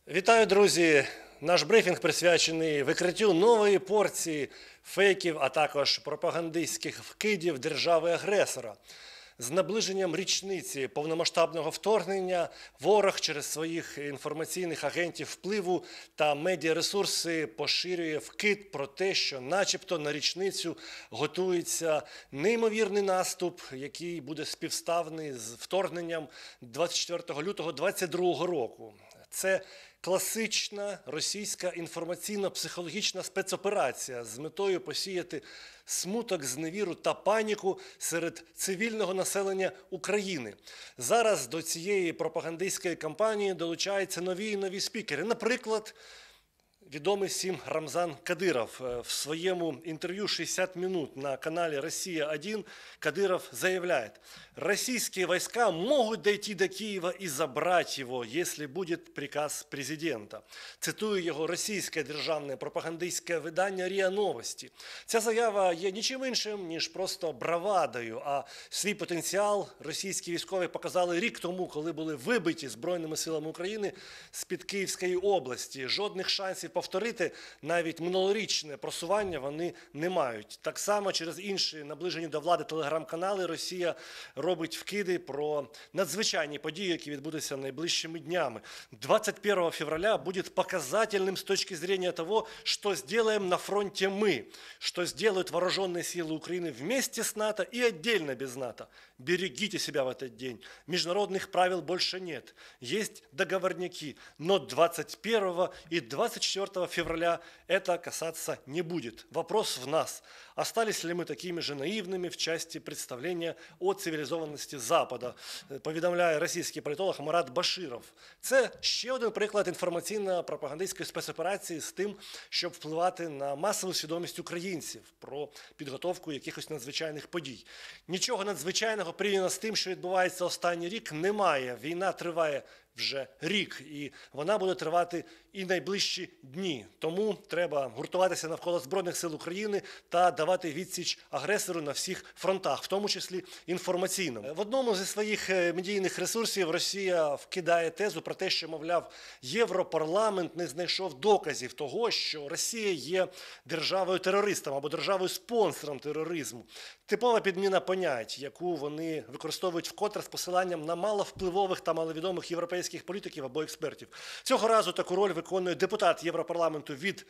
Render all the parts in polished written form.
Вітаю, друзі! Наш брифінг присвячений викриттю нової порції фейків, а також пропагандистських вкидів держави-агресора. З наближенням річниці повномасштабного вторгнення ворог через своїх інформаційних агентів впливу та медіаресурси поширює вкид про те, що начебто на річницю готується неймовірний наступ, який буде співставний з вторгненням 24 лютого 2022 року. Це класична російська інформаційно-психологічна спецоперація з метою посіяти смуток, зневіру та паніку серед цивільного населення України. Зараз до цієї пропагандистської кампанії долучаються нові і нові спікери. Наприклад, відомий всім Рамзан Кадиров. В своему интервью «60 минут» на канале «Россия-1» Кадыров заявляет: «Российские войска могут дойти до Киева и забрать его, если будет приказ президента». Цитую його російське державне пропагандистське видання «РІА Новості». Ця заява є нічим іншим, ніж просто бравадою, а свій потенціал російські військові показали рік тому, коли були вибиті Збройними силами України з-під Київської області. Жодних шансів повторити навіть минулорічне просування вони не мають. Так само через інші наближені до влади телеграм-канали Росія робить вкиди про надзвичайні події, які відбудуться найближчими днями. 21 февраля будет показательным с точки зрения того, что сделаем на фронте мы, что сделают вооруженные силы Украины вместе с НАТО и отдельно без НАТО. Берегите себя в этот день. Международных правил больше нет. Есть договорняки, но 21 и 24 февраля это касаться не будет. Вопрос в нас. Остались ли мы такими же наивными в части представления о цивілізованості Запада, повідомляє російський політолог Марат Баширов. Це ще один приклад інформаційно-пропагандистської спецоперації з тим, щоб впливати на масову свідомість українців про підготовку якихось надзвичайних подій. Нічого надзвичайного порівняно з тим, що відбувається останній рік, немає. Війна триває вже рік, і вона буде тривати і найближчі дні. Тому треба гуртуватися навколо Збройних сил України та давати відсіч агресору на всіх фронтах, в тому числі інформаційному. В одному зі своїх медійних ресурсів Росія вкидає тезу про те, що, мовляв, Європарламент не знайшов доказів того, що Росія є державою-терористом або державою-спонсором тероризму. Типова підміна понять, яку вони використовують вкотре з посиланням на маловпливових та маловідомих європейських політиків або експертів. Цього разу таку роль виконує депутат Європарламенту від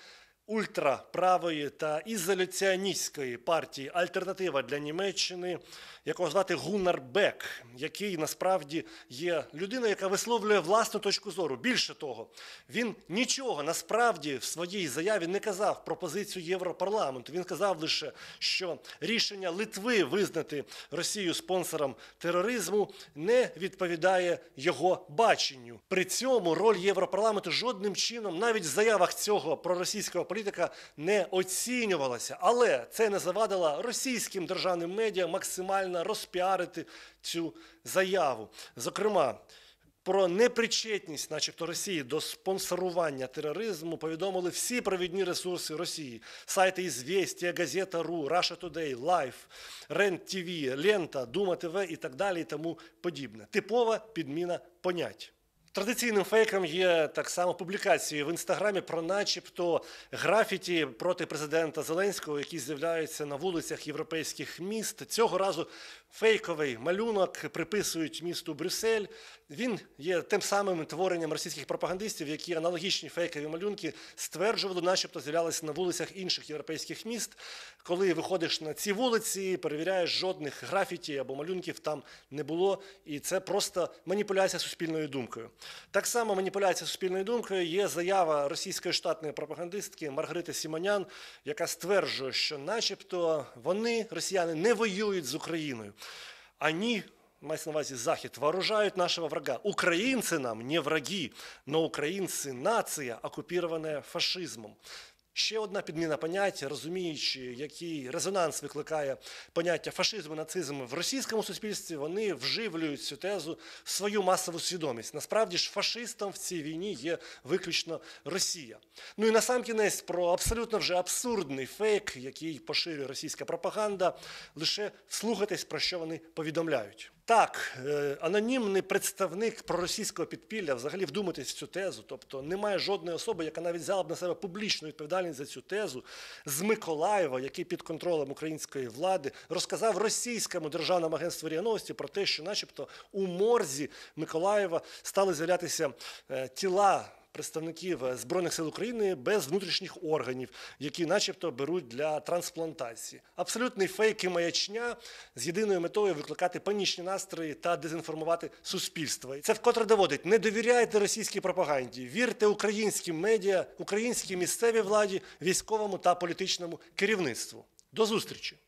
ультраправої та ізоляціоністської партії «Альтернатива для Німеччини», якого звати Гуннар Бек, який насправді є людиною, яка висловлює власну точку зору. Більше того, він нічого насправді в своїй заяві не казав про позицію Європарламенту. Він казав лише, що рішення Литви визнати Росію спонсором тероризму не відповідає його баченню. При цьому роль Європарламенту жодним чином, навіть в заявах цього проросійського політика, не оцінювалася. Але це не завадило російським державним медіа максимально розпіарити цю заяву. Зокрема, про непричетність, начебто, Росії до спонсорування тероризму повідомили всі провідні ресурси Росії. Сайти «Известия», «Газета.ру», «Russia Today», «Life», «Рен.ТВ», «Лента», «Дума ТВ» і так далі і тому подібне. Типова підміна понять. Традиційним фейком є так само публікації в Інстаграмі про начебто графіті проти президента Зеленського, які з'являються на вулицях європейських міст. Цього разу фейковий малюнок приписують місту Брюссель. Він є тим самим творенням російських пропагандистів, які аналогічні фейкові малюнки стверджували, начебто з'являлися на вулицях інших європейських міст. Коли виходиш на ці вулиці, перевіряєш, жодних графіті або малюнків там не було. І це просто маніпуляція суспільною думкою. Так само маніпуляція суспільною думкою є заява російської штатної пропагандистки Маргарити Сімонян, яка стверджує, що начебто вони, росіяни, не воюють з Україною. Они, мається на увазі Захід, вооружають нашого врага. Українці нам не враги, но українці – нація, окупірована фашизмом. Ще одна підміна поняття, розуміючи, який резонанс викликає поняття фашизму, нацизму в російському суспільстві, вони вживлюють цю тезу в свою масову свідомість. Насправді ж фашистом в цій війні є виключно Росія. Ну і насамкінець про абсолютно вже абсурдний фейк, який поширює російська пропаганда, лише вслухайтесь, про що вони повідомляють. Так, анонімний представник проросійського підпілля, взагалі вдумайтесь в цю тезу, тобто немає жодної особи, яка навіть взяла б на себе публічну відповідальність за цю тезу, з Миколаєва, який під контролем української влади розказав російському державному агентству РІА Новості про те, що начебто у морзі Миколаєва стали з'являтися тіла представників Збройних сил України без внутрішніх органів, які начебто беруть для трансплантації. Абсолютний фейк і маячня з єдиною метою викликати панічні настрої та дезінформувати суспільство. І це вкотре доводить: не довіряйте російській пропаганді, вірте українським медіа, українській місцевій владі, військовому та політичному керівництву. До зустрічі!